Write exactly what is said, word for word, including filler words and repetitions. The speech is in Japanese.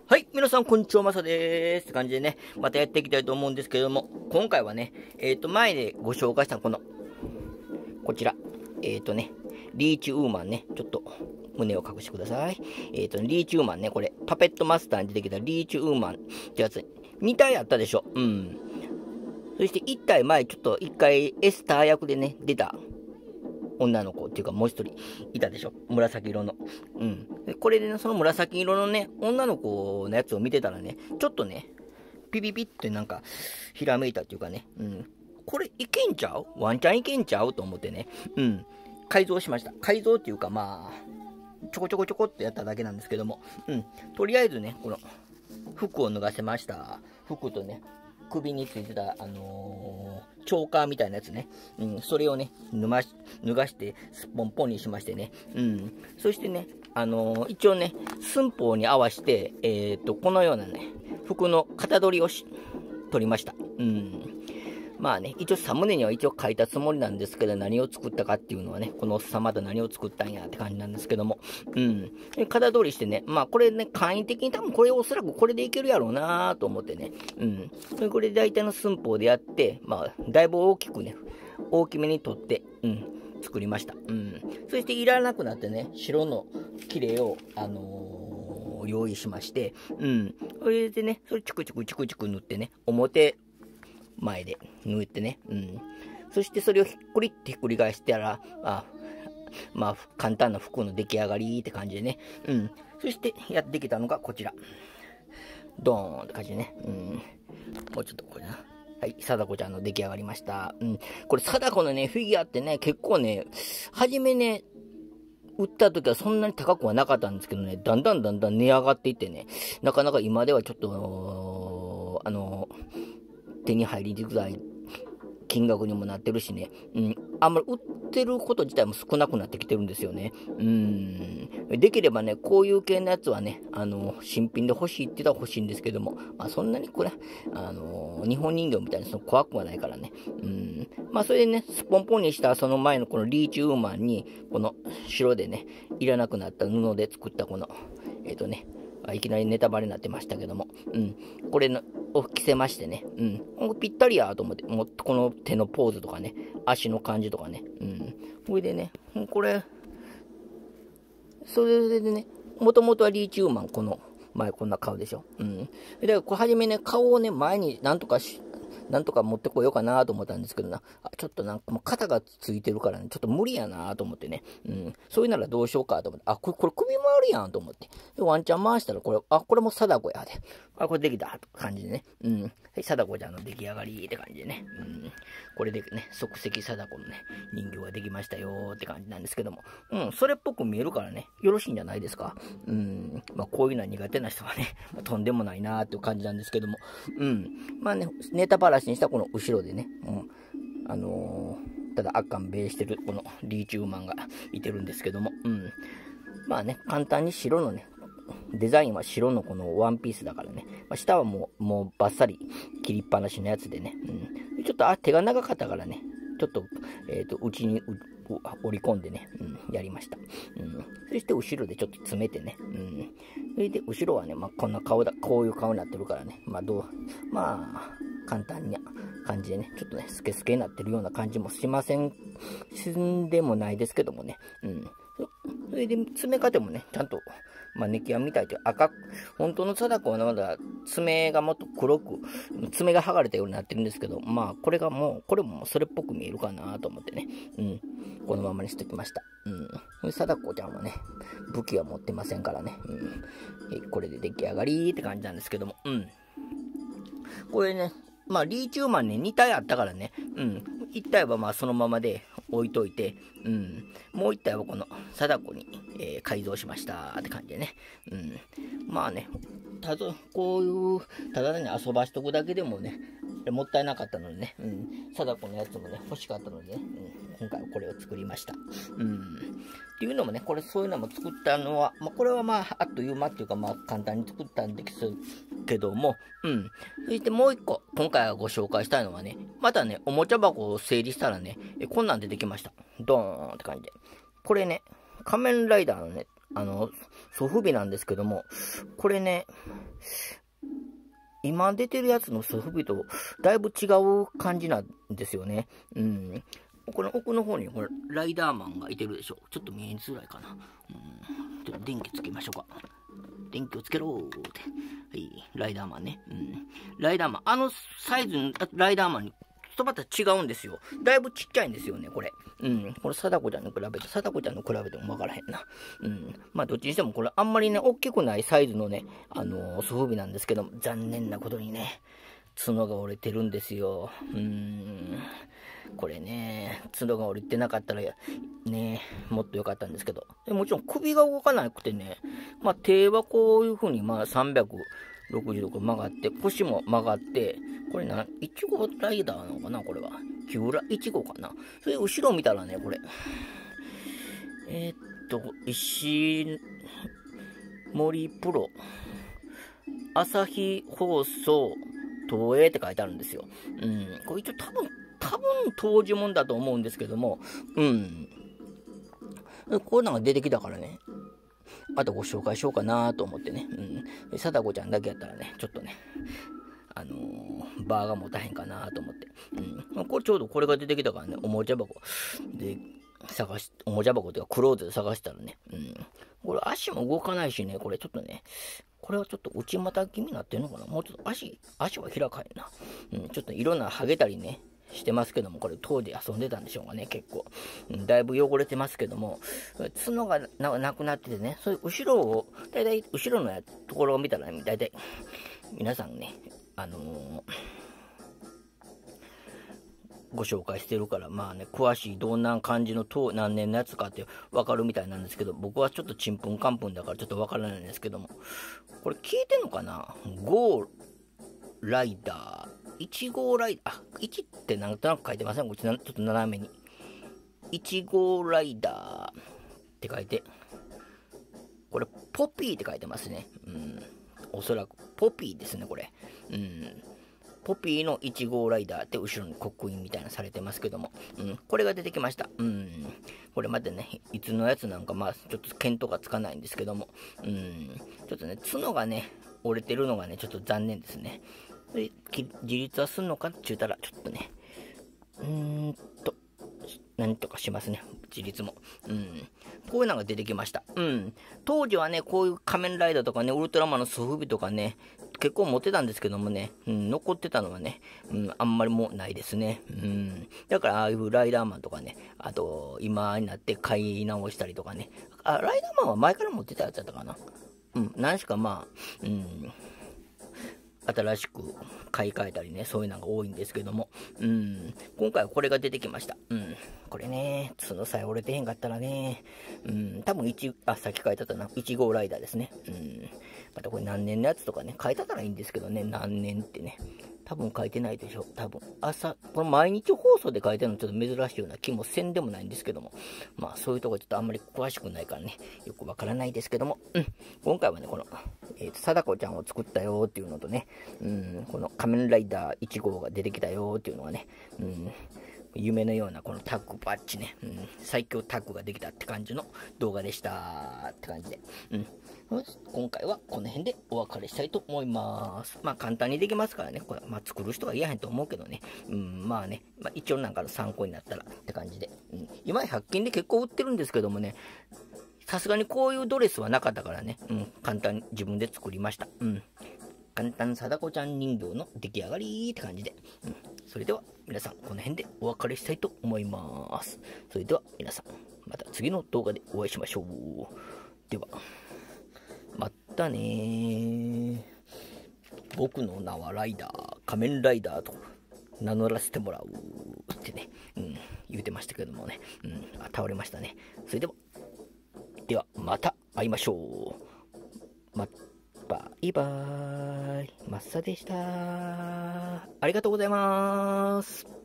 はい、皆さん、こんにちは、まさでーす。って感じでね、またやっていきたいと思うんですけれども、今回はね、えっ、ー、と、前でご紹介したこの、こちら、えっ、ー、とね、リーチウーマンね、ちょっと、胸を隠してください。えっ、ー、と、リーチウーマンね、これ、パペットマスターに出てきたリーチウーマンってやつ、に体あったでしょ。うん。そしていち体前、ちょっといっかいエスター役でね、出た。女の子っていうかもう一人いたでしょ、紫色の。うん。でこれでね、その紫色のね、女の子のやつを見てたらね、ちょっとね、ピピピってなんか、ひらめいたっていうかね、うん。これいけんちゃうワンチャンいけんちゃうと思ってね、うん。改造しました。改造っていうかまあ、ちょこちょこちょこってやっただけなんですけども、うん。とりあえずね、この、服を脱がせました。服とね、首についてた、あのー、チョーカーみたいなやつね。うん、それをね、脱まし、脱がして、すっぽんぽんにしましてね。うん。そしてね、あのー、一応ね、寸法に合わせて、えっと、このようなね、服の型取りをし、取りました。うん。まあね、一応サムネには一応書いたつもりなんですけど、何を作ったかっていうのはね、このおっさんまだ何を作ったんやって感じなんですけども、うん。型取りしてね、まあこれね、簡易的に多分これおそらくこれでいけるやろうなと思ってね、うん。これ大体の寸法でやって、まあ、だいぶ大きくね、大きめに取って、うん、作りました。うん。そしていらなくなってね、白の綺麗を、あのー、用意しまして、うん。それでね、それチクチクチクチク塗ってね、表、前で縫ってね、うん。そしてそれをひっくりってひっくり返してたら、あまあ、簡単な服の出来上がりって感じでね、うん。そしてやってきたのがこちら。ドーンって感じでね、うん。もうちょっとこれな。はい、貞子ちゃんの出来上がりました。うん。これ、貞子のね、フィギュアってね、結構ね、はじめね、売った時はそんなに高くはなかったんですけどね、だんだんだんだん値上がっていってね、なかなか今ではちょっと、あの、手に入りづらい金額にもなってるしね、うん、あんまり売ってること自体も少なくなってきてるんですよね。うん、できればね、こういう系のやつはね、あの、新品で欲しいって言ったら欲しいんですけども、まあ、そんなにこれ、あの、日本人形みたいにその怖くはないからね。うん、まあ、それでね、スポンポンにしたその前のこのリーチウーマンに、この白でね、いらなくなった布で作ったこの、えっとね、いきなりネタバレになってましたけども、うん、これのを着せましてね、うん、ぴったりやと思って、もうこの手のポーズとかね、足の感じとかね、うん、これでね、これ、それでね、もともとはリーチウーマン、この前こんな顔でしょ、うん、で、これはじめね、顔をね、前になんとかし、なんとか持ってこようかなと思ったんですけどな、あちょっとなんかもう肩がついてるからね、ちょっと無理やなと思ってね、うん、そういうならどうしようかと思って、あ、これ、これ首回るやんと思って、で、ワンチャン回したら、これ、あ、これも貞子やで、あ、これできたって感じでね、うん、はい、貞子ちゃんの出来上がりって感じでね、うん、これでね、即席貞子のね、人形ができましたよって感じなんですけども、うん、それっぽく見えるからね、よろしいんじゃないですか。うん、まあ、こういうのは苦手な人はね、とんでもないなーっていう感じなんですけども、うん、まあね、ネタバラシにしたこの後ろでね、うん、あのー、ただ赤んべーしてるこのリーチウーマンがいてるんですけども、うん、まあね、簡単に白のね、デザインは白のこのワンピースだからね、まあ、下はもう、もうバッサリ切りっぱなしのやつでね、うん、ちょっとあ手が長かったからね、ちょっと、えっと、内に折り込んでね、うん、やりました。うん、そして後ろでちょっと詰めてね、うん、それで後ろはね、まあ、こんな顔だ、こういう顔になってるからね、まあどう、まあ、簡単な感じでね、ちょっとね、スケスケになってるような感じもしません、しんでもないですけどもね、うん。それで詰め方もね、ちゃんと、まあ、ネキアみたいという赤く、本当の貞子はまだ爪がもっと黒く、爪が剥がれたようになってるんですけど、まあ、これがもう、これもそれっぽく見えるかなと思ってね、うん、このままにしときました。うん。貞子ちゃんはね、武器は持ってませんからね、うん。これで出来上がりって感じなんですけども、うん。これね、まあ、リーチウーマンね、に体あったからね、うん。いち体はまあ、そのままで置いといて、うん。もういち体はこの、貞子に、えー、改造しましたって感じでね。うん。まあね、ただ、こういう、ただね、遊ばしとくだけでもね、もったいなかったのでね、うん。貞子のやつもね、欲しかったのでね、うん、今回はこれを作りました。うん。っていうのもね、これ、そういうのも作ったのは、まあ、これはまあ、あっという間っていうか、まあ、簡単に作ったんですけども、うん。そしてもう一個、今回ご紹介したいのはね、またね、おもちゃ箱を整理したらね、こんなん出てきました。ドーンって感じで。これね、仮面ライダーのね、あの、ソフビなんですけども、これね、 今出てるやつのソフビとだいぶ違う感じなんですよね。うん。この奥の方にこれライダーマンがいてるでしょ。ちょっと見えづらいかな。うん、ちょっと電気つけましょうか。電気をつけろーって。はい、ライダーマンね。うん。ライダーマン。あのサイズのライダーマンにとまた違うんですよ。だいぶちっちゃいんですよね、これ。うん。これ、貞子ちゃんに比べて、貞子ちゃんの比べても分からへんな。うん。まあ、どっちにしてもこれ、あんまりね、大きくないサイズのね、あのー、ソフビなんですけども、残念なことにね、角が折れてるんですよ。うーん。これね、角が折れてなかったら、ね、もっと良かったんですけど。でもちろん首が動かなくてね、まあ手はこういう風にまあさんびゃくろくじゅうど曲がって、腰も曲がって、これな、いち号ライダーなのかなこれは。きゅうラ、いち号かな。それ後ろ見たらね、これ。えー、っと、石森プロ、朝日放送、東映って書いてあるんですよ。うん。これ一応多分、多分当時もんだと思うんですけども、うん。こういうのが出てきたからね、あとご紹介しようかなと思ってね。うん。貞子ちゃんだけやったらね、ちょっとね、あのー、バーが持たへんかなと思って。うん。これちょうどこれが出てきたからね、おもちゃ箱で探し、おもちゃ箱というかクローズで探したらね、うん。これ足も動かないしね、これちょっとね、これはちょっと内股気味になってるのかな。もうちょっと足、足は開かへんな。うん。ちょっといろんなハゲたりね、してますけども、これ当時遊んでたんでしょうかね、結構。うん、だいぶ汚れてますけども、角が な, なくなっててね、そういう後ろを、だいたい後ろのやところを見たら、ね、だいたい皆さんね、あのー、ご紹介してるから、まあね、詳しいどんな感じの何年のやつかって分かるみたいなんですけど、僕はちょっとちんぷんかんぷんだからちょっと分からないんですけども、これ聞いてんのかな ?ゴー ライダー。いち号ライダー、あ、いちってなんとなく書いてません？こっちちょっと斜めに。いち号ライダーって書いて、これ、ポピーって書いてますね。うん。おそらく、ポピーですね、これ。うん。ポピーのいち号ライダーって後ろに刻印みたいなされてますけども、うん。これが出てきました。うん。これまでね、いつのやつなんか、まあ、ちょっと見当がつかないんですけども、うん。ちょっとね、角がね、折れてるのがね、ちょっと残念ですね。で自立はすんのかって言ったら、ちょっとね、うーんと、何とかしますね、自立も。うん。こういうのが出てきました。うん。当時はね、こういう仮面ライダーとかね、ウルトラマンのソフビとかね、結構持ってたんですけどもね、うん、残ってたのはね、うん、あんまりもうないですね。うん。だから、ああいうライダーマンとかね、あと、今になって買い直したりとかね、あ、ライダーマンは前から持ってたやつだったかな。うん、何しかまあ、うん、新しく買い替えたりね、そういうのが多いんですけども、うん、今回はこれが出てきました。うん、これね、角さえ折れてへんかったらね、うん、多分1、あ、さっき書いてあったな、いち号ライダーですね。うん、またこれ何年のやつとかね、書いてあったらいいんですけどね、何年ってね。多分書いてないでしょ。多分。朝、この毎日放送で書いてるのちょっと珍しいような気もせんでもないんですけども。まあそういうとこちょっとあんまり詳しくないからね、よくわからないですけども。うん。今回はね、この、えっと、貞子ちゃんを作ったよっていうのとね、うん、この仮面ライダーいち号が出てきたよっていうのはね、うん、夢のようなこのタッグバッチね、うん、最強タッグができたって感じの動画でしたって感じで、うん。今回はこの辺でお別れしたいと思います。まあ簡単にできますからね、これまあ作る人は嫌へんと思うけどね、うん、まあね、まあ、一応なんかの参考になったらって感じで、うん、今ひゃく均で結構売ってるんですけどもね、さすがにこういうドレスはなかったからね、うん、簡単に自分で作りました。うん。簡単貞子ちゃん人形の出来上がりって感じで、うん、それでは皆さんこの辺でお別れしたいと思います。それでは皆さんまた次の動画でお会いしましょう。ではまたねー。僕の名はライダー、仮面ライダーと名乗らせてもらうってね、うん、言うてましたけどもね、うん、あ、倒れましたね。それではではまた会いましょう。まバイバーイ。マッサでした。ありがとうございます。